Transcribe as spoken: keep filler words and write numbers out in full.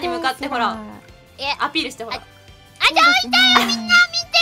に向かってほらえアピールしてほら。 あ、じゃあ置いたよ、みんな見て。